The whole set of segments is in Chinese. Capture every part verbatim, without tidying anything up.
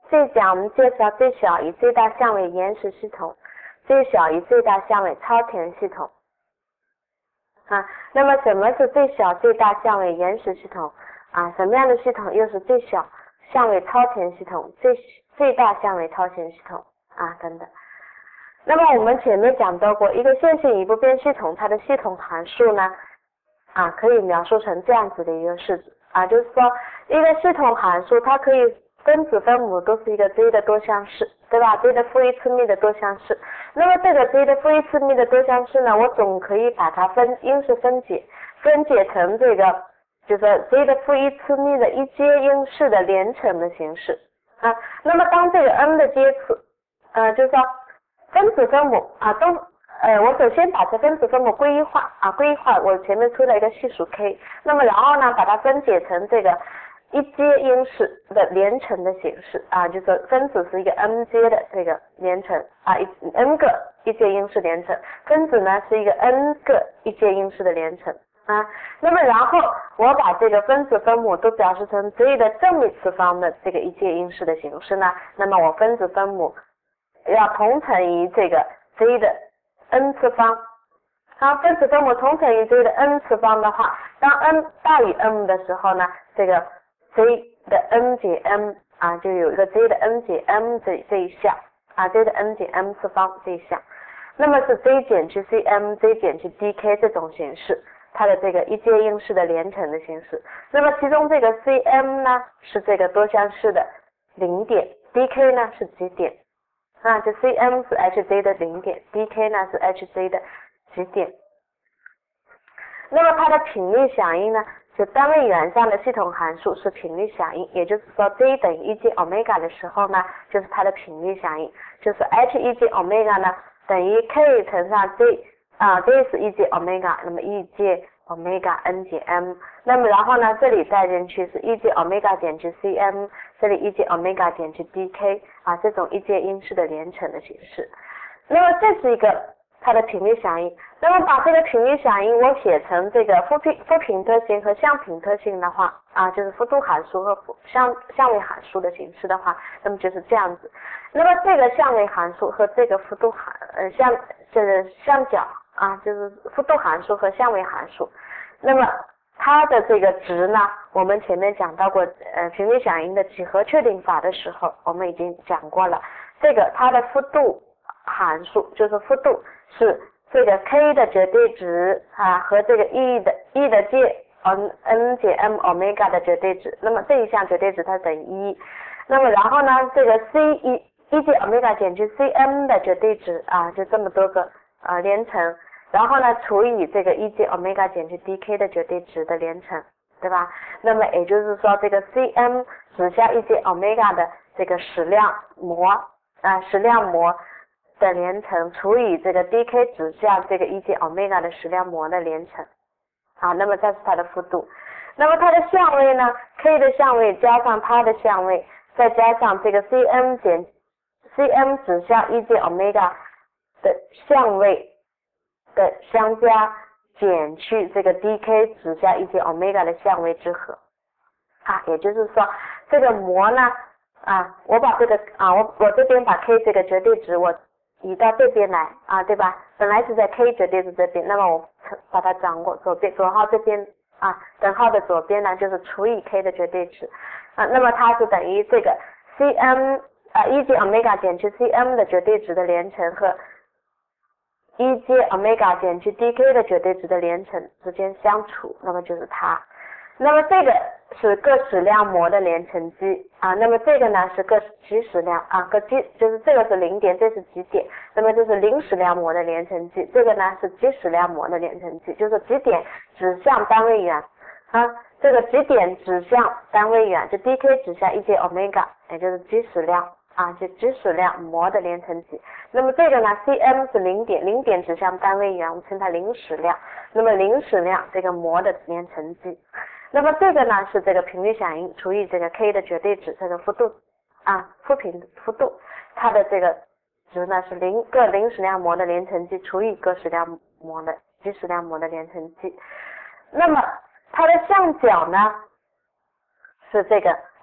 这一讲我们介绍最小与最大相位延时系统，最小与最大相位超填系统。啊，那么什么是最小最大相位延时系统？啊，什么样的系统又是最小相位超填系统、最最大相位超填系统啊等等。那么我们前面讲到过，一个线性已不变系统，它的系统函数呢，啊可以描述成这样子的一个式子啊，就是说一个系统函数它可以分子分母都是一个 Z 的多项式，对吧 ？Z 的负一次幂的多项式。那么这个 Z 的负一次幂的多项式呢，我总可以把它分因式分解，分解成这个就是 Z 的负一次幂的一阶因式的连乘的形式啊。那么当这个 n 的阶次，呃，就是说分子分母啊都呃，我首先把这分子分母归一化啊，归一化，我前面出了一个系数 k， 那么然后呢，把它分解成这个一阶因式的连乘的形式啊，就是分子是一个 n 阶的这个连乘啊，一 n 个一阶因式连乘，分子呢是一个 n 个一阶因式的连乘啊。那么然后我把这个分子分母都表示成 Z 的正幂次方的这个一阶因式的形式呢，那么我分子分母要同乘于这个 Z 的 n 次方。好，分子分母同乘于 Z 的 n 次方的话，当 n 大于 m 的时候呢，这个Z 的 n 减 m 啊，就有一个 Z 的 n 减 m 这这一项啊 ，Z 的 n 减 m 次方这一项，那么是 Z 减去 Cm，Z 减去 dk 这种形式，它的这个一阶因式的连乘的形式。那么其中这个 Cm 呢是这个多项式的零点 ，dk 呢是极点啊，这 Cm 是 hz 的零点 ，dk 呢是 hz 的极点。那么它的频率响应呢？就单位元上的系统函数是频率响应，也就是说 Z 等于一阶欧米伽的时候呢，就是它的频率响应，就是 h 一阶欧米伽呢等于 k 乘上 Z 啊 ，Z 是一阶欧米伽，那么一阶欧米伽 n 减 m， 那么然后呢这里带进去是一阶欧米伽减去 Cm， 这里一阶欧米伽减去 dk 啊，这种一阶因式的连乘的形式。那么这是一个它的频率响应，那么把这个频率响应我写成这个负频负频特性和相频特性的话啊，就是复度函数和相相位函数的形式的话，那么就是这样子。那么这个相位函数和这个复度函呃相这个相角啊，就是复度函数和相位函数，那么它的这个值呢，我们前面讲到过呃频率响应的几何确定法的时候，我们已经讲过了，这个它的复度函数就是复度是这个 k 的绝对值啊和这个 e 的 e 的阶 n n 减 m 欧米伽的绝对值，那么这一项绝对值它等于一，那么然后呢这个 c 一一阶欧米伽减去 cm 的绝对值啊，就这么多个啊连乘，然后呢除以这个一阶欧米伽减去 dk 的绝对值的连乘，对吧？那么也就是说这个 cm 指向一阶欧米伽的这个矢量模啊矢量模的连乘除以这个 dk 指向这个一阶欧米伽的矢量模的连乘，好，那么这是它的复度。那么它的相位呢 ，k 的相位加上它的相位，再加上这个 cm 减 cm 指向一阶欧米伽的相位的相加，减去这个 dk 指向一阶欧米伽的相位之和啊，也就是说这个模呢啊，我把这个啊我我这边把 k 这个绝对值我移到这边来啊，对吧？本来是在 k 绝对值这边，那么我把它转过左边左号这边啊，等号的左边呢就是除以 k 的绝对值啊，那么它是等于这个 cm 啊一阶欧米伽减去 cm 的绝对值的连乘和一阶欧米伽减去 dk 的绝对值的连乘之间相除，那么就是它。那么这个是各矢量模的连乘积啊，那么这个呢是各极矢量啊，各极就是这个是零点，这是极点，那么就是零矢量模的连乘积，这个呢是极矢量模的连乘积，就是极点指向单位元啊，这个极点指向单位元，就 dk 指向一阶欧米伽，也就是极矢量啊，就极矢量模的连乘积。那么这个呢 cm 是零点，零点指向单位元，我们称它零矢量，那么零矢量这个模的连乘积。那么这个呢是这个频率响应除以这个 k 的绝对值，这个复度啊复频复度，它的这个值呢是零各零矢量模的连乘积除以各矢量模的极矢量模的连乘积。那么它的相角呢是这个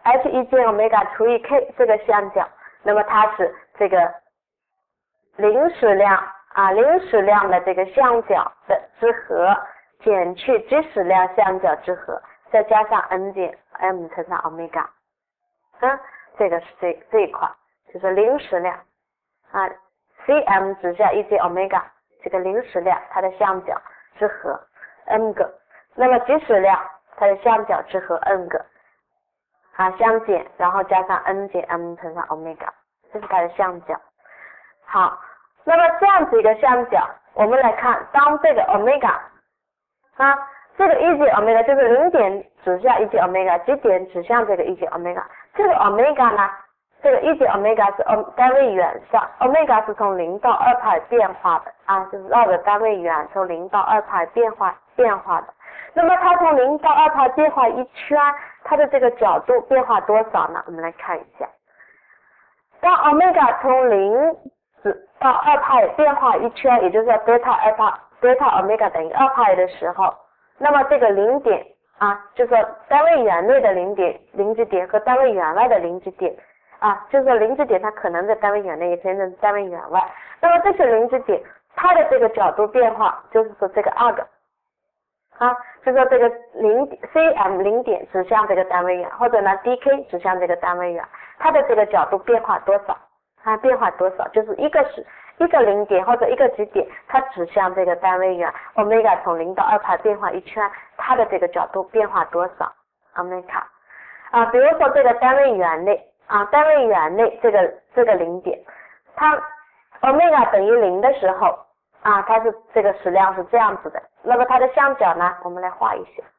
h 一减 omega 除以 k 这个相角，那么它是这个零矢量啊零矢量的这个相角的之和减去 g 矢量相角之和，再加上 n 减 m 乘上 omega， 嗯，这个是这这一块就是零矢量啊 cm 指向一减 omega 这个零矢量它的相角之和 n 个，那么 g 矢量它的相角之和 n 个啊相减，然后加上 n 减 m 乘上 omega， 这是它的相角。好，那么这样子一个相角，我们来看，当这个 omega 啊，这个一减 omega 就是零点指向一减 omega， 几点指向这个一减 omega， 这个 omega 呢，这个一减 omega 是单位圆上 ，omega 是从零到二派变化的啊，就是绕着单位圆从零到二派变化变化的。那么它从零到二派变化一圈，它的这个角度变化多少呢？我们来看一下，当 omega 从零到二派变化一圈，也就是说 delta 二派 delta omega 等于二派的时候，那么这个零点啊，就是说单位圆内的零点零极点和单位圆外的零极点啊，就是说零极点它可能在单位圆内，也可能在单位圆外。那么这些零极点，它的这个角度变化，就是说这个 arc 啊，就是说这个零 cm 零点指向这个单位圆，或者呢 dk 指向这个单位圆，它的这个角度变化多少？它变化多少？就是一个是一个零点或者一个极点，它指向这个单位圆 omega 从零到二派变化一圈，它的这个角度变化多少 omega 啊？比如说这个单位圆内啊，单位圆内这个这个零点，它 omega 等于零的时候啊，它是这个矢量是这样子的，那么它的相角呢，我们来画一下。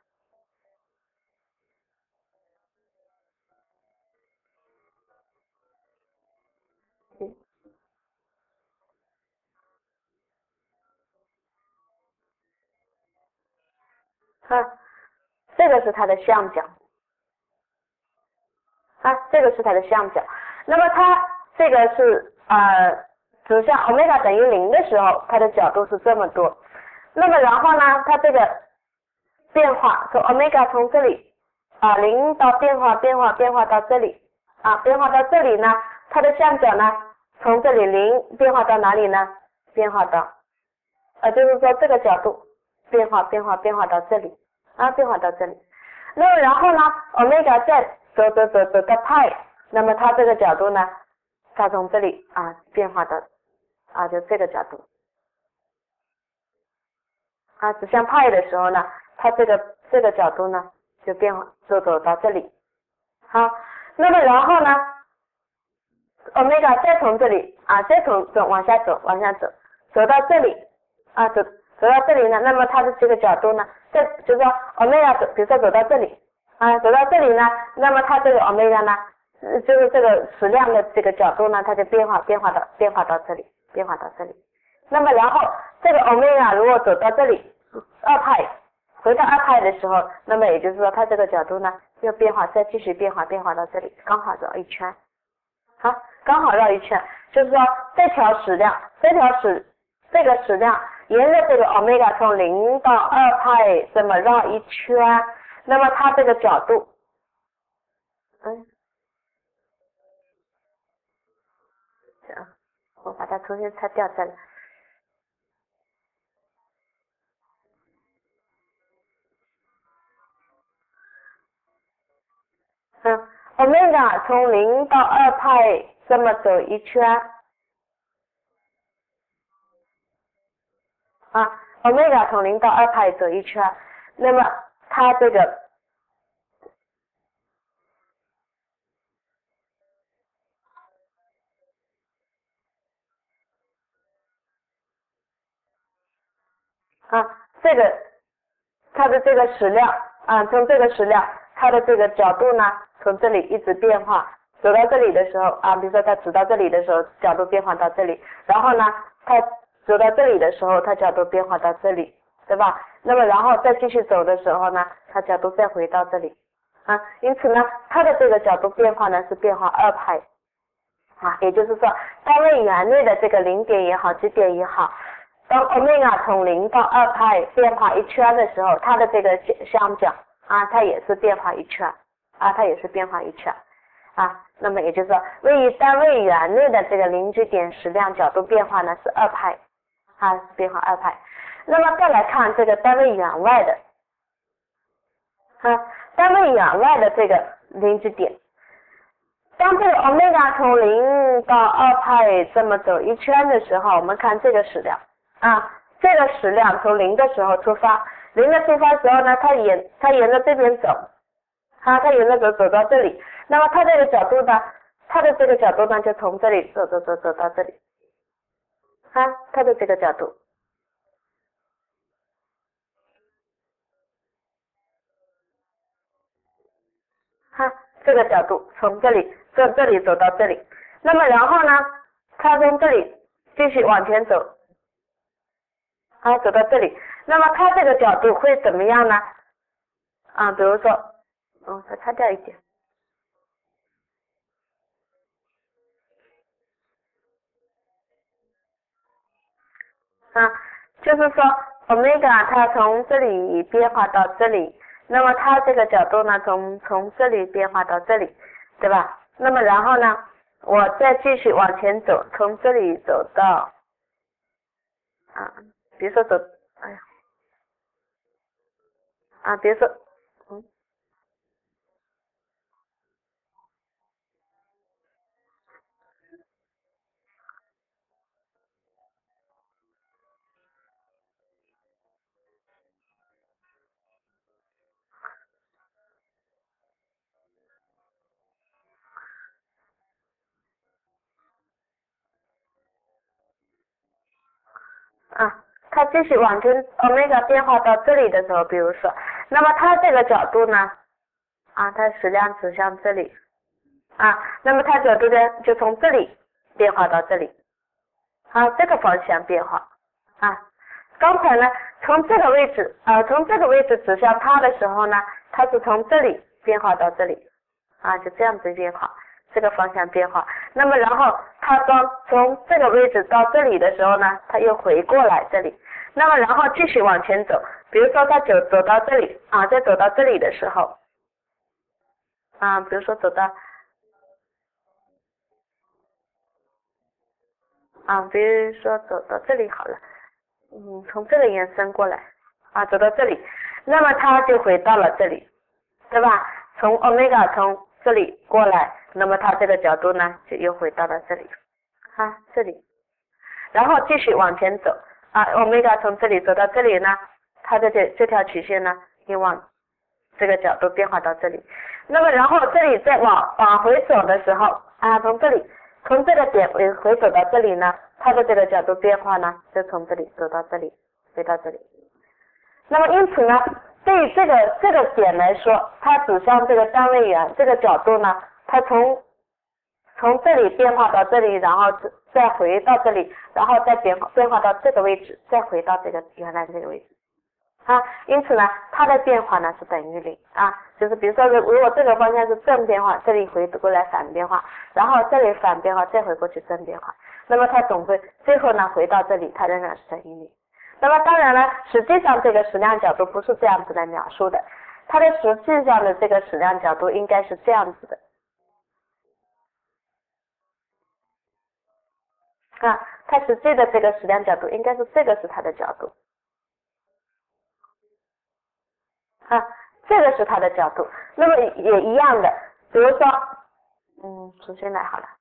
啊，这个是它的相角，啊，这个是它的相角。那么它这个是呃指向 omega 等于零的时候，它的角度是这么多。那么然后呢，它这个变化从 omega 从这里啊零到变化变化变化到这里啊变化到这里呢，它的相角呢从这里零变化到哪里呢？变化到呃就是说这个角度变化变化变化到这里啊变化到这里。那么然后呢 omega 再走走走走到派，那么它这个角度呢，它从这里啊变化到啊就这个角度啊指向派的时候呢，它这个这个角度呢就变化就走到这里。好，那么然后呢 omega 再从这里啊再从走往下走往下走走到这里啊走走到这里呢，那么它的这个角度呢，这就是说 omega 走，比如说走到这里啊走到这里呢，那么它这个 omega 呢就是这个矢量的这个角度呢，它就变化变化到变化到这里变化到这里。那么然后这个 omega 如果走到这里二派回到二派的时候，那么也就是说它这个角度呢又变化再继续变化变化到这里，刚好绕一圈。好，刚好绕一圈，就是说这条矢量这条矢这个矢量沿着这个 omega 从零到二派这么绕一圈，那么它这个角度嗯这样我把它重新擦掉再来。嗯 omega 从零到二派这么走一圈啊 omega 从零到二派走一圈，那么它这个啊这个它的这个矢量啊从这个矢量它的这个角度呢从这里一直变化，走到这里的时候啊，比如说它指到这里的时候角度变化到这里，然后呢它走到这里的时候它角度变化到这里，对吧？那么然后再继续走的时候呢，它角度再回到这里啊，因此呢它的这个角度变化呢是变化二派啊，也就是说单位圆内的这个零点也好极点也好，当 omega 从零到二派变化一圈的时候，它的这个相角啊它也是变化一圈啊，它也是变化一圈啊。那么也就是说，位于单位圆内的这个邻居点矢量角度变化呢是二派啊，变化二派。那么再来看这个单位圆外的啊，单位圆外的这个邻居点。当这个欧米伽从零到二派这么走一圈的时候，我们看这个矢量啊，这个矢量从零的时候出发，零的出发时候呢，它沿它沿着这边走，啊，它沿着走走到这里，那么它这个角度呢，它的这个角度呢就从这里走走走走到这里，啊，它的这个角度，哈、啊，这个角度从这里从这里走到这里，那么然后呢，它从这里继续往前走，啊，走到这里，那么它这个角度会怎么样呢？啊，比如说，嗯，再擦掉一点，啊，就是说欧米伽它从这里变化到这里，那么它这个角度呢，从从这里变化到这里，对吧？那么然后呢，我再继续往前走，从这里走到，啊，比如说走，哎呀，啊，比如说，嗯，啊，它继续往前欧米伽变化到这里的时候，比如说，那么它这个角度呢，啊，它矢量指向这里，啊，那么它角度呢就从这里变化到这里，啊，这个方向变化，啊，刚才呢从这个位置，啊，从这个位置指向它的时候呢，它是从这里变化到这里，啊，就这样子变化，这个方向变化。那么然后它当从这个位置到这里的时候呢，它又回过来这里，那么然后继续往前走，比如说它走走到这里，啊，再走到这里的时候，啊，比如说走到，啊，比如说走到这里好了，嗯，从这里延伸过来，啊，走到这里，那么它就回到了这里，对吧？从欧米伽从这里过来，那么它这个角度呢，就又回到了这里，啊，这里，然后继续往前走，啊，欧米伽从这里走到这里呢，它的这这条曲线呢，又往这个角度变化到这里，那么然后这里再往往回走的时候，啊，从这里从这个点回回走到这里呢，它的这个角度变化呢，就从这里走到这里，回到这里。那么因此呢，对于这个这个点来说，它指向这个单位圆这个角度呢，它从从这里变化到这里，然后再回到这里，然后再变化变化到这个位置，再回到这个原来这个位置。啊，因此呢，它的变化呢是等于零啊，就是比如说，如果这个方向是正变化，这里回过来反变化，然后这里反变化，再回过去正变化，那么它总会最后呢回到这里，它仍然是等于零。那么当然了，实际上这个矢量角度不是这样子来描述的，它的实际上的这个矢量角度应该是这样子的啊，它实际的这个矢量角度应该是这个是它的角度。啊，这个是它的角度，那么也一样的，比如说，嗯，重新来好了，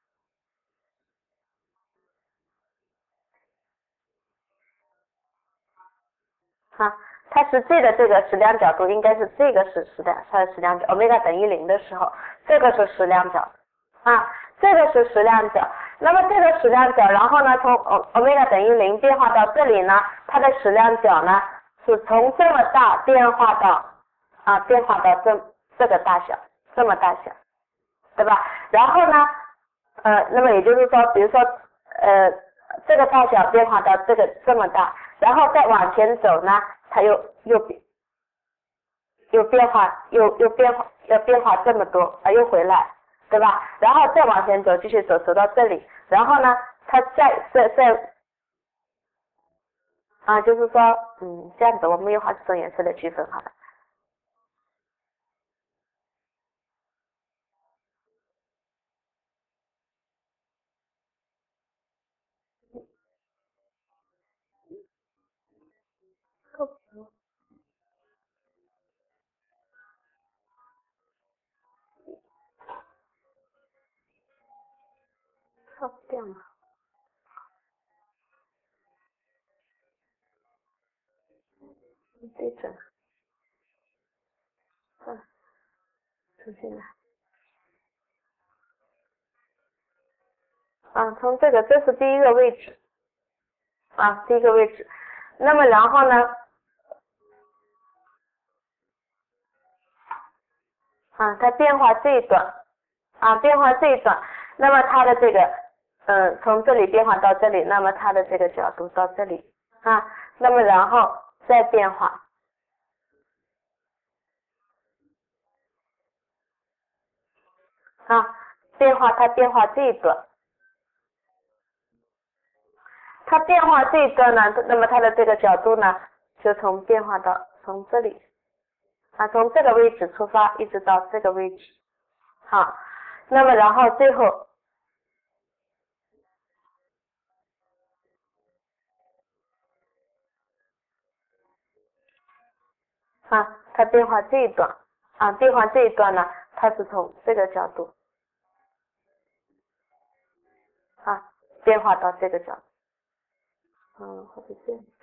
啊，它实际的这个矢量角度应该是这个是矢量，它的矢量角，欧米伽等于零的时候，这个是矢量角，啊，这个是矢量角，那么这个矢量角，然后呢，从欧欧米伽等于零变化到这里呢，它的矢量角呢是从这么大变化到啊变化到这这个大小，这么大小。对吧？然后呢，呃，那么也就是说，比如说，呃，这个大小变化到这个这么大，然后再往前走呢，它又又变又变化又又变化又变化这么多啊，又回来，对吧？然后再往前走，继续走走到这里，然后呢，它再再再啊，就是说，嗯，这样子我们用好几种颜色的区分好了。 跳不掉了。对准。嗯，重新来。啊，从这个，这是第一个位置。啊，第一个位置。那么然后呢？啊，它变化这一段。啊，变化这一段。那么它的这个，嗯，从这里变化到这里，那么它的这个角度到这里。啊，那么然后再变化。啊，变化它变化这一段。它变化这一段呢，那么它的这个角度呢，就从变化到从这里，啊，从这个位置出发，一直到这个位置，好，那么然后最后，啊，它变化这一段，啊，变化这一段呢，它是从这个角度，啊，变化到这个角度，嗯，或者这样。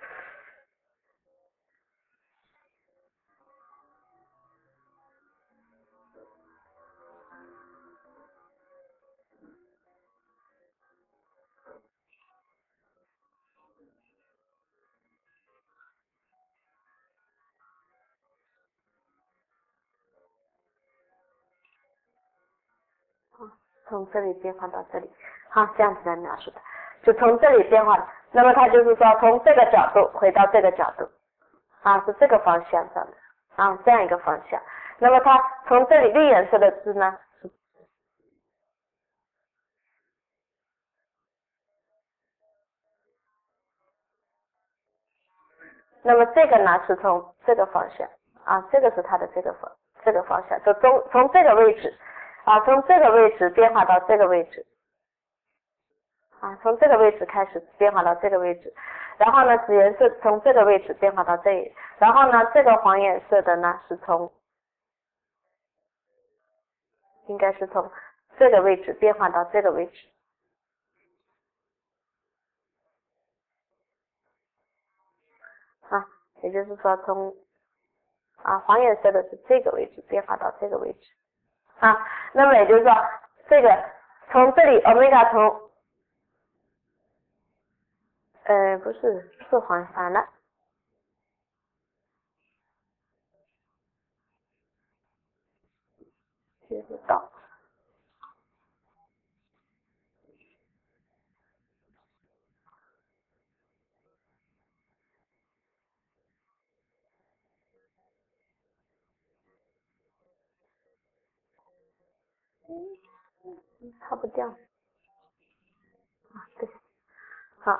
从这里变化到这里，好，这样子来描述的，就从这里变化，那么它就是说从这个角度回到这个角度，啊，是这个方向上的，啊，这样一个方向。那么它从这里绿颜色的字呢，那么这个呢是从这个方向，啊，这个是它的这个方这个方向，就从从这个位置，啊，从这个位置变化到这个位置。啊，从这个位置开始变化到这个位置，然后呢，紫颜色从这个位置变化到这里，然后呢，这个黄颜色的呢是从，应该是从这个位置变化到这个位置，啊，也就是说从，啊，黄颜色的是这个位置变化到这个位置，啊，那么也就是说这个从这里欧米伽从。呃，不是，是黄反了，接不到。嗯，擦不掉。啊，对，好。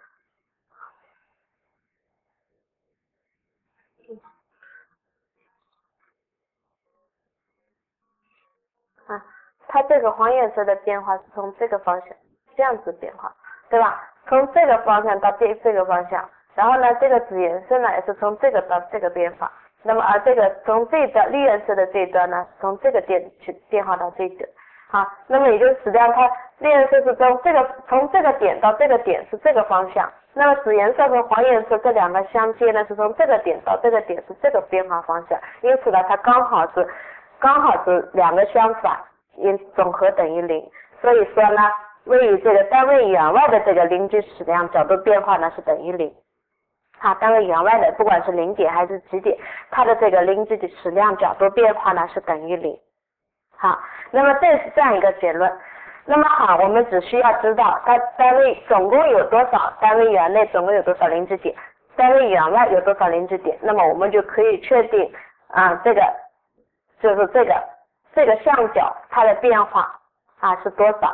啊，它这个黄颜色的变化是从这个方向这样子变化，对吧？从这个方向到这这个方向，然后呢，这个紫颜色呢也是从这个到这个变化。那么而这个从这一端绿颜色的这一端呢，从这个点去变化到这个。好，那么也就是实际上它绿颜色是从这个从这个点到这个点是这个方向，那么紫颜色和黄颜色这两个相接呢是从这个点到这个点是这个变化方向，因此呢它刚好是刚好是两个相反，因总和等于零，所以说呢位于这个单位员外的这个邻居矢量角度变化呢是等于零。啊，单位员外的不管是零点还是几点，它的这个邻居的矢量角度变化呢是等于零。好，那么这是这样一个结论。那么好，我们只需要知道它单位总共有多少单位员内总共有多少邻居点，单位员外有多少邻居点，那么我们就可以确定啊，这个就是这个这个相角它的变化啊是多少。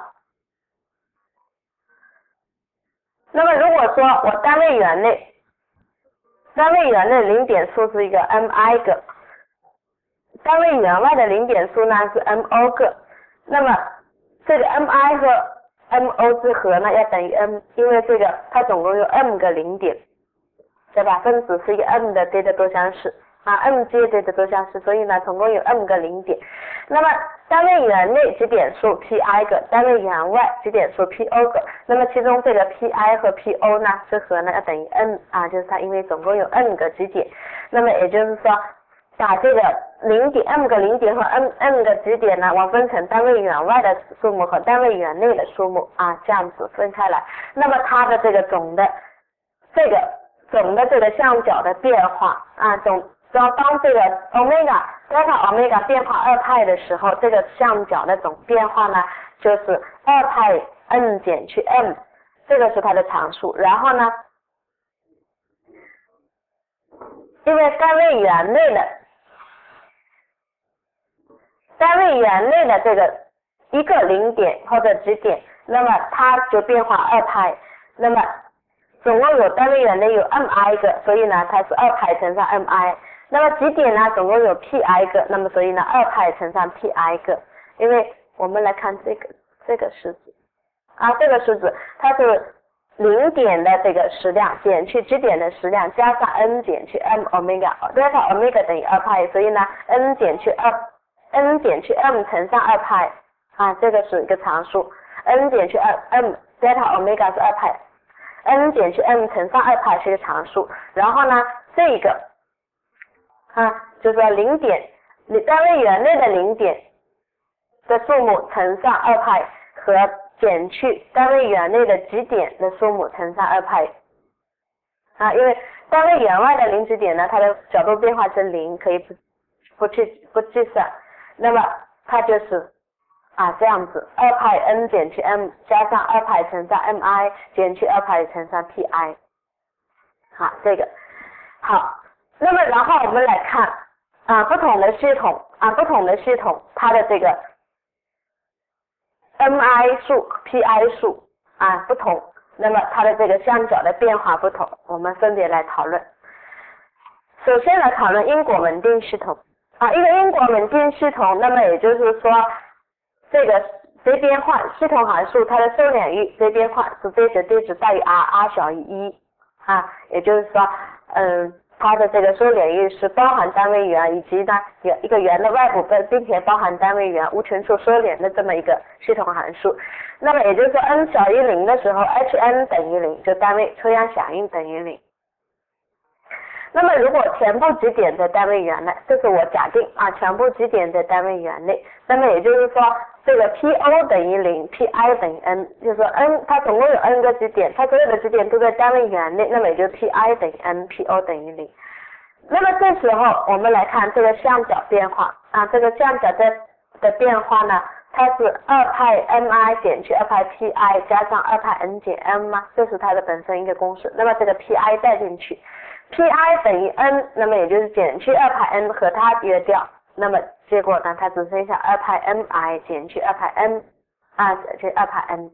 那么如果说我单位员内单位员内零点数是一个 mi 个，单位员外的零点数呢是 mo 个，那么这个 mi 和 mo 之和呢要等于 m， 因为这个它总共有 m 个零点， 对吧？分子是一个 m 的对的多项式啊 ，m 阶对的多项式，所以呢，总共有 m 个零点。那么单位元内极点数 pi 个，单位元外极点数 po 个。那么其中这个 pi 和 po 呢，这和呢要等于 n 啊，就是它因为总共有 n 个极点，那么也就是说，把这个零点 m 个零点和 n n 个极点呢，我分成单位元外的数目和单位元内的数目啊，这样子分开来。那么它的这个总的这个总的这个相角的变化啊，总当当这个 omega delta omega 变化二派的时候，这个相角的总变化呢，就是二派 n 减去 m， 这个是它的常数。然后呢，因为单位元内的单位元内的这个一个零点或者极点，那么它就变化二派，那么总共有单位元内有 mi 个，所以呢它是二派乘上 mi。那么极点呢总共有 pi 个，那么所以呢二派乘上 pi 个。因为我们来看这个这个式子啊，这个式子它是零点的这个矢量减去极点的矢量加上 n 减去 m omega delta omega 等于二派，所以呢 n 减去二 n 减去 m 乘上二派啊，这个是一个常数 n 减去二 m delta omega 是二派 n 减去 m 乘上二派是一个常数。然后呢这个啊就是说零点你单位元内的零点的数目乘上二派和减去单位元内的极点的数目乘上二派啊，因为单位元外的零极点呢，它的角度变化是零，可以不不去不计算，那么它就是啊这样子，二派 n 减去 m 加上二派乘上 mi 减去二派乘上 pi， 好这个好，那么然后我们来看啊不同的系统啊不同的系统它的这个mi 数 pi 数啊不同，那么它的这个相角的变化不同，我们分别来讨论。首先来讨论因果稳定系统啊，一个因果稳定系统，那么也就是说这个随边换系统函数它的收敛域随边换是非绝对值大于 r，r 小于一啊，也就是说嗯。它的这个收敛域是包含单位元以及呢一个圆的外部分，并且包含单位元无穷数收敛的这么一个系统函数。那么也就是说 n 小于零的时候 hn 等于零，就单位抽样响应等于零。那么如果全部极点在单位元内，这是我假定啊，全部极点在单位元内，那么也就是说这个 po 等于零 pi 等于 n， 就是说 n 它总共有 n 个极点，它所有的极点都在单位元内，那么也就 pi 等于 n po 等于零。那么这时候我们来看这个相角变化啊，这个相角的的变化呢，它是二派 mi 减去二派 pi 加上二派 n 减 m 吗？这是它的本身一个公式，那么这个 pi 带进去，pi 等于 n， 那么也就是减去二派 n 和它约掉，那么结果呢，它只剩下二派 mi 减去二派 n 啊，减去二派 n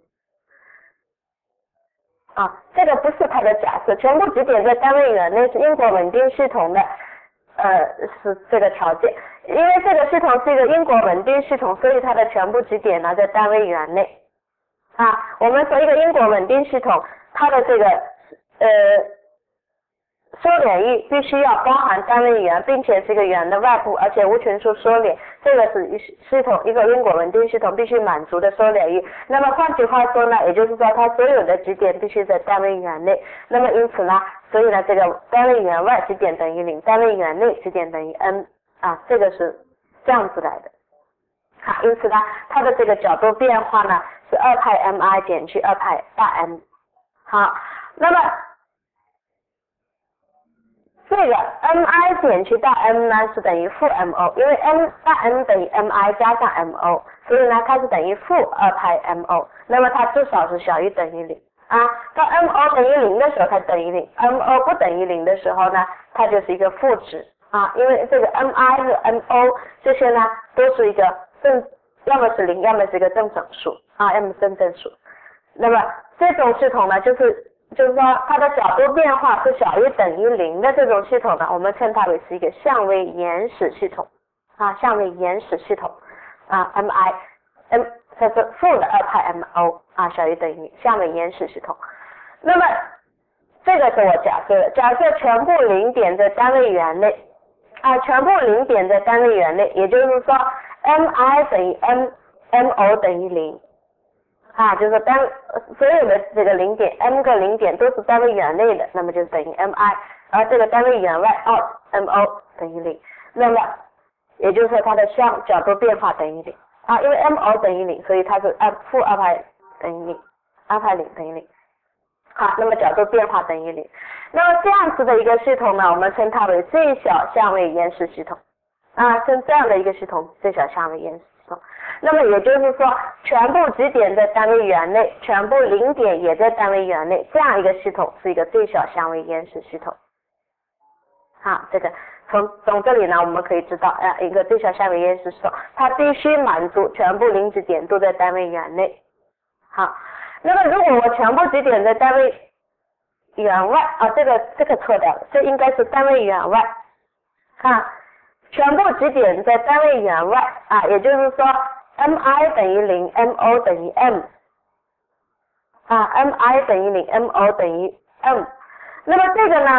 啊，这个不是它的假设，全部极点在单位元内是因果稳定系统的呃是这个条件，因为这个系统是一个因果稳定系统，所以它的全部极点呢在单位元内啊。我们说一个因果稳定系统，它的这个呃收敛域必须要包含单位元，并且是一个圆的外部，而且无穷数收敛，这个是系统一个因果稳定系统必须满足的收敛域。那么换句话说呢，也就是说它所有的极点必须在单位元内。那么因此呢，所以呢这个单位元外极点等于零，单位元内极点等于 n 啊，这个是这样子来的。好，因此呢它的这个角度变化呢是二派 mi 减去二派大 n。好，那么这个 mi 减去大 m 呢是等于负 mo， 因为 n 大 n 等于 mi 加上 mo， 所以呢它是等于负二派 mo， 那么它至少是小于等于零啊。到 mo 等于零的时候它等于零 ，mo 不等于零的时候呢，它就是一个负值啊，因为这个 mi 和 mo 这些呢都是一个正，要么是零，要么是一个正整数啊，要么是正整数。那么这种系统呢就是就是说它的角度变化是小于等于零的这种系统呢，我们称它为是一个相位延时系统啊，相位延时系统啊 mi m 它是负的二派 mo 啊，小于等于相位延时系统。那么这个是我假设的，假设全部零点在单位元内啊，全部零点在单位元内，也就是说 mi 等于 m，mo 等于零啊，就是单所有的这个零点 m 个零点都是单位元内的，那么就等于 mi， 而这个单位元外哦 mo 等于零，那么也就是说它的相角度变化等于零啊，因为 mo 等于零，所以它是二负二派等于零，二派零等于零。好，那么角度变化等于零。那么这样子的一个系统呢，我们称它为最小相位延时系统啊，称这样的一个系统最小相位延时系统。那么也就是说，全部极点在单位元内，全部零点也在单位元内，这样一个系统是一个最小相位延时系统。好，这个从从这里呢，我们可以知道，啊，一个最小相位延时系统，它必须满足全部零极点都在单位元内。好。那么如果我全部极点在单位元外啊，这个这个错掉了，这应该是单位元外啊，全部极点在单位元外啊，也就是说 mi 等于零 mo 等于 m 啊 mi 等于零 mo 等于 m， 那么这个呢，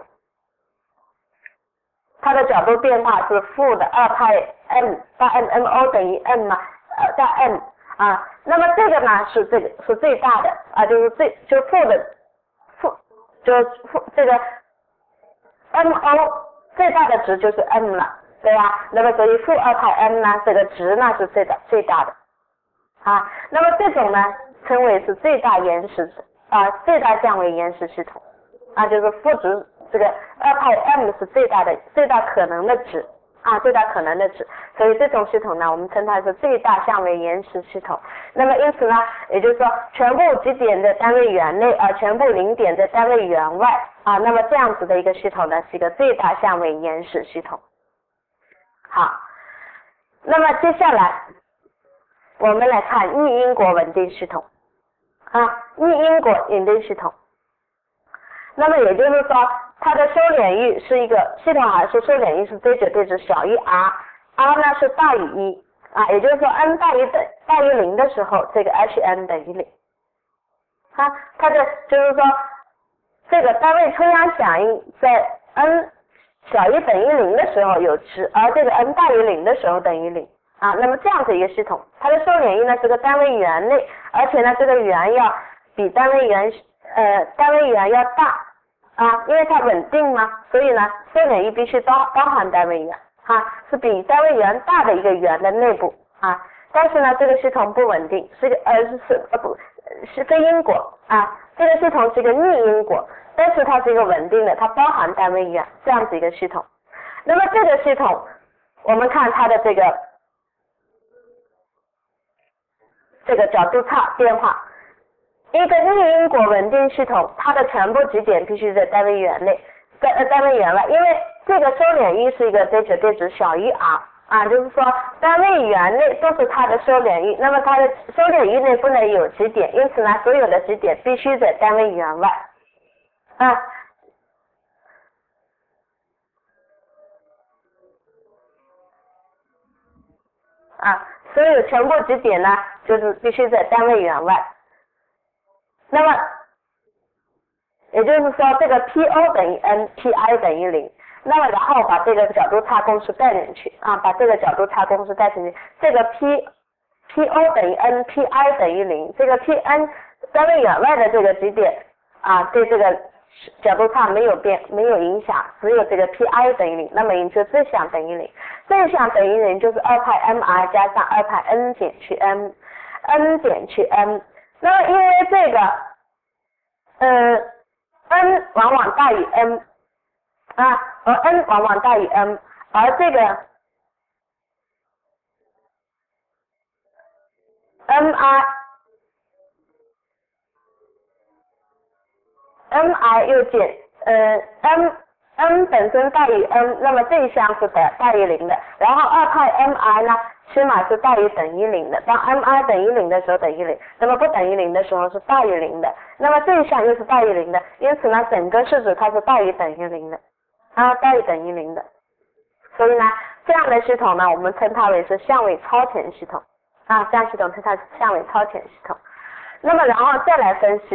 它的角度变化是负的二派 m 大 m mo 等于 m 嘛，呃大 m。啊，那么这个呢是这个是最大的啊，就是最就负的负就是负这个 mo 最大的值就是 m 了，对吧？那么所以负二派 m 呢，这个值呢是最大最大的啊。那么这种呢称为是最大延时啊最大相位延时系统啊，就是负值这个二派 m 是最大的最大可能的值。啊，最大可能的值，所以这种系统呢，我们称它是最大相位延时系统。那么因此呢，也就是说，全部极点在单位元内啊，全部零点在单位元外啊，那么这样子的一个系统呢，是一个最大相位延时系统。好，那么接下来我们来看逆因果稳定系统啊，逆因果稳定系统。那么也就是说，它的收敛域是一个系统函数收敛域是 z 绝对值小于 r，r 呢是大于一啊，也就是说 n 大于等大于零的时候，这个 hn 等于零啊，它的就是说这个单位冲压响应在 n 小于等于零的时候有值，而这个 n 大于零的时候等于零啊，那么这样子一个系统，它的收敛域呢是个单位元内，而且呢这个元要比单位元呃单位元要大。啊，因为它稳定嘛，所以呢，收敛域必须包包含单位元，哈、啊，是比单位元大的一个元的内部啊。但是呢，这个系统不稳定，是个呃是呃不是非因果啊，这个系统是一个逆因果，但是它是一个稳定的，它包含单位元这样子一个系统。那么这个系统，我们看它的这个这个角度差变化。一个逆因果稳定系统，它的全部极点必须在单位元内，在呃单位元外，因为这个收敛域是一个 z 绝对值小于 r 啊，就是说单位元内都是它的收敛域，那么它的收敛域内不能有极点，因此呢，所有的极点必须在单位元外啊。啊，所有全部极点呢，就是必须在单位元外。那么也就是说，这个 P_O 等于 n，Pi 等于零。那么然后把这个角度差公式带进去啊，把这个角度差公式带进去，这个 P P_O 等于 n，Pi 等于零。这个 Pn 单位元外的这个极点啊，对这个角度差没有变，没有影响，只有这个 Pi 等于零。那么也就最小等于零，最小等于零就是二派 mi 加上二派 n 减去 m，n 减去 m。那么因为这个，呃 n 往往大于 m 啊，而 n 往往大于 m， 而这个 mi mi 又减呃 m m 本身大于 n， 那么这一项是大大于零的，然后二派 mi 呢起码是大于等于零的，当 mi 等于零的时候等于零，那么不等于零的时候是大于零的，那么这一项又是大于零的，因此呢整个式子它是大于等于零的啊，大于等于零的，所以呢这样的系统呢我们称它为是相位超前系统啊，这样系统称它是相位超前系统。那么然后再来分析，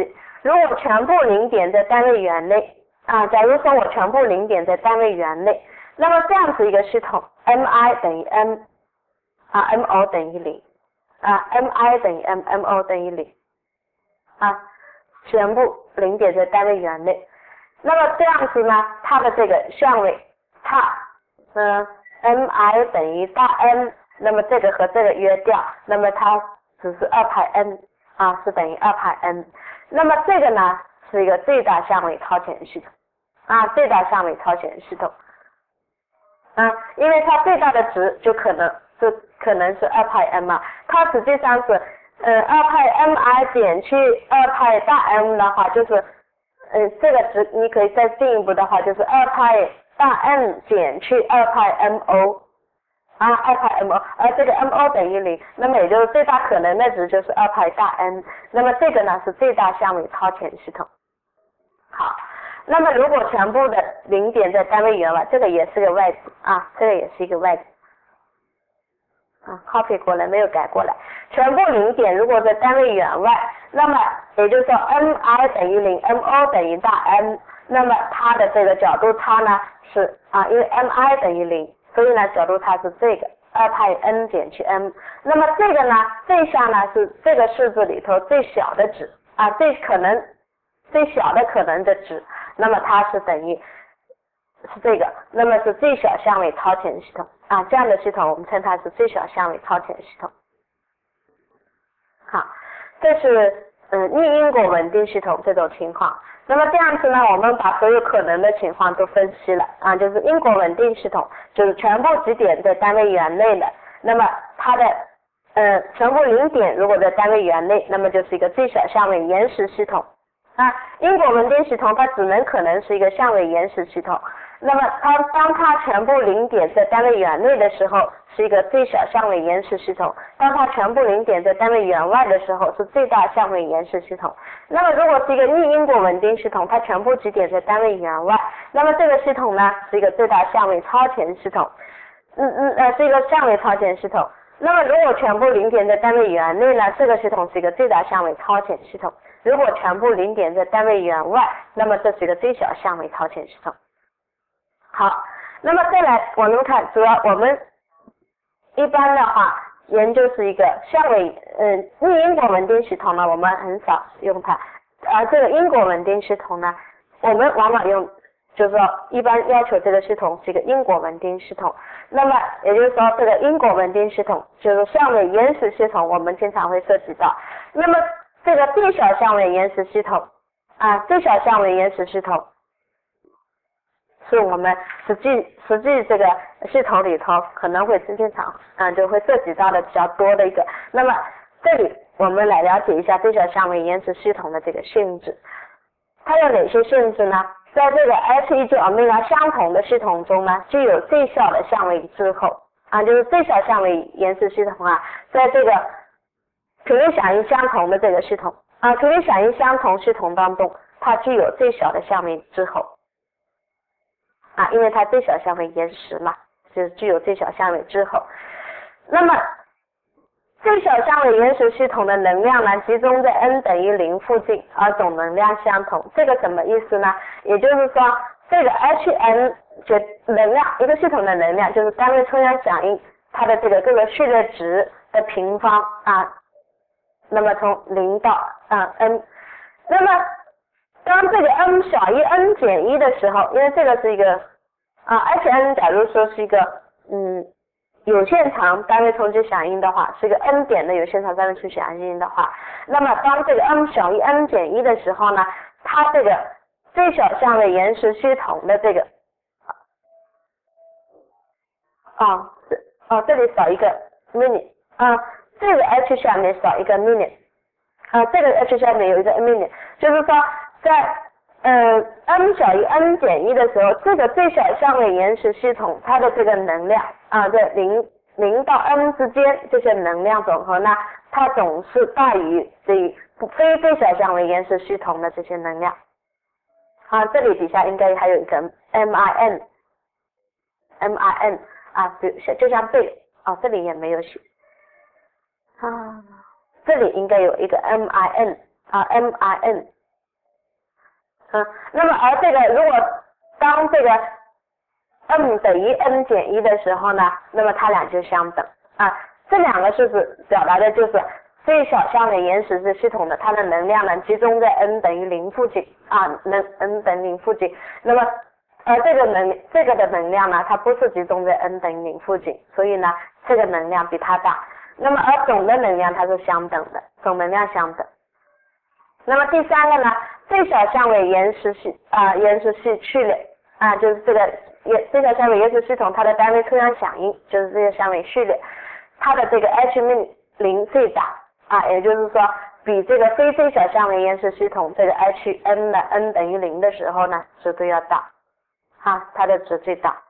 如果全部零点在单位元内啊，假如说我全部零点在单位元内，那么这样子一个系统 mi 等于 m 啊 mo 等于零啊 mi 等于 m mo 等于零啊，全部零点在单位元内。那么这样子呢，它的这个相位它嗯 mi 等于大 n， 那么这个和这个约掉，那么它只是二派 n 啊，是等于二派 n。那么这个呢是一个最大相位超前系统啊，最大相位超前系统啊，因为它最大的值就可能就可能是二派 n 嘛，它实际上是呃二派 mi 减去二派大 m 的话，就是呃这个值你可以再进一步的话，就是二派大 n 减去二派 mo 啊，二派 mo， 而这个 mo 等于零，那么也就是最大可能的值就是二派大 n， 那么这个呢是最大相位超前系统。好，那么如果全部的零点在单位元外，这个也是个外值啊，这个也是一个外值啊 ，copy 过来没有改过来，全部零点如果在单位元外，那么也就是说 mi 等于零 ，mo 等于大 n， 那么它的这个角度差呢是啊，因为 mi 等于零。所以呢，角度差是这个二派 n 减去 m， 那么这个呢，这项呢是这个式子里头最小的值啊，最可能最小的可能的值，那么它是等于是这个，那么是最小相位超前系统啊，这样的系统我们称它是最小相位超前系统。好，这是嗯逆因果稳定系统这种情况。那么这样子呢，我们把所有可能的情况都分析了啊，就是因果稳定系统，就是全部极点在单位元内的，那么它的呃全部零点如果在单位元内，那么就是一个最小相位延时系统啊。因果稳定系统它只能可能是一个相位延时系统，那么它当它全部零点在单位元内的时候，是一个最小相位延时系统；当它全部零点在单位元外的时候，是最大相位延时系统。那么如果是一个逆因果稳定系统，它全部极点在单位元外，那么这个系统呢是一个最大相位超前系统，嗯嗯呃是一个相位超前系统。那么如果全部零点在单位元内呢，这个系统是一个最大相位超前系统；如果全部零点在单位元外，那么这是一个最小相位超前系统。好，那么再来我们看，主要我们一般的话研究是一个相位嗯逆因果稳定系统呢，我们很少用它，而这个因果稳定系统呢，我们往往用，就是说一般要求这个系统是一个因果稳定系统。那么也就是说这个因果稳定系统就是相位延时系统，我们经常会涉及到。那么这个最小相位延时系统啊，最小相位延时系统是我们实际实际这个系统里头可能会经常嗯就会涉及到的比较多的一个。那么这里我们来了解一下最小相位延时系统的这个性质，它有哪些性质呢？在这个 H 一 九 欧米伽相同的系统中呢，具有最小的相位滞后啊，就是最小相位延时系统啊，在这个频率响应相同的这个系统啊，频率响应相同系统当中，它具有最小的相位滞后啊，因为它最小相位延时嘛，就是具有最小相位滞后。那么最小相位延时系统的能量呢，集中在 n 等于零附近，而总能量相同。这个什么意思呢？也就是说，这个 Hn 就能量，一个系统的能量就是单位冲量响应它的这个各个序列值的平方啊。那么从零到啊 n， 那么当这个 n 小于 n 减一的时候，因为这个是一个啊 Hn 假如说是一个嗯。有限长单位冲击响应的话，是一个 n 点的有限长单位冲击响应的话，那么当这个 n 小于 n 减一的时候呢，它这个最小相位延时系统的这个啊这啊这里少一个 minute 啊，这个 h 下面少一个 minute 啊，这个 h 下面有一个 minute， 就是说在呃 n 小于 n 减一的时候，这个最小相位延时系统它的这个能量啊，在零零到 n 之间这些能量总和呢，它总是大于这非最小相位延时系统的这些能量。啊，这里底下应该还有一个 min min 啊，就像这个啊，这里也没有写啊，这里应该有一个 min 啊 min 嗯，那么而这个如果当这个 n 等于 n 减一的时候呢，那么它俩就相等啊。这两个式子表达的就是最小相位延时式系统的它的能量呢集中在 n 等于零附近啊，能 n 等于零附近。那么而这个能这个的能量呢，它不是集中在 n 等于零附近，所以呢这个能量比它大。那么而总的能量它是相等的，总能量相等。那么第三个呢，最小相位延时系啊延时系序列啊，就是这个延最小相位延时系统它的单位抽象响应就是这个相位序列，它的这个 h min 零最大啊，也就是说比这个非最小相位延时系统这个 h n 的 n 等于零的时候呢值都要大啊，它的值最大。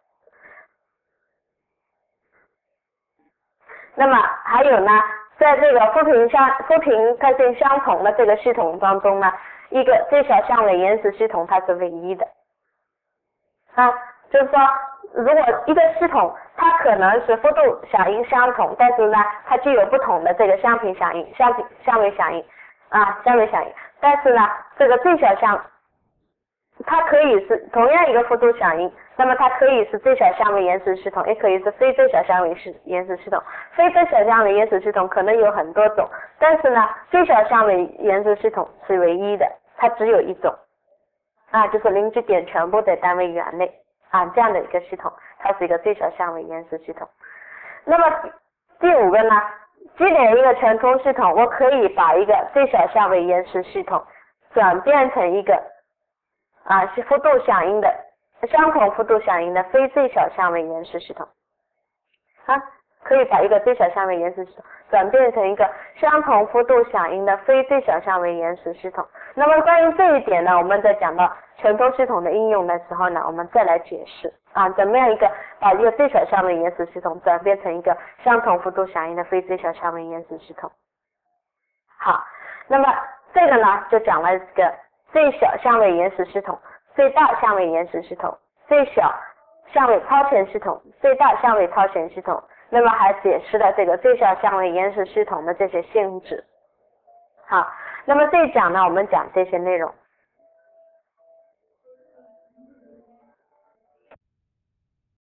那么还有呢，在这个负频相负频特性相同的这个系统当中呢，一个最小相位延时系统它是唯一的啊，就是说如果一个系统它可能是幅度响应相同，但是呢它具有不同的这个相频响应相相位响应啊相位响应，但是呢这个最小相它可以是同样一个幅度响应，那么它可以是最小相位延时系统，也可以是非最小相位延时系统。非最小相位延时系统可能有很多种，但是呢最小相位延时系统是唯一的，它只有一种啊，就是临极点全部在单位元内啊，这样的一个系统，它是一个最小相位延时系统。那么第五个呢，积累一个全通系统，我可以把一个最小相位延时系统转变成一个啊是幅度响应的相同幅度响应的非最小相位延时系统啊，可以把一个最小相位延时系统转变成一个相同幅度响应的非最小相位延时系统。那么关于这一点呢，我们在讲到全通系统的应用的时候呢，我们再来解释啊，怎么样一个把一个最小相位延时系统转变成一个相同幅度响应的非最小相位延时系统。好，那么这个呢就讲了这个最小相位延时系统、最大相位延时系统、最小相位超前系统、最大相位超前系统，那么还解释了这个最小相位延时系统的这些性质。好，那么这一讲呢，我们讲这些内容。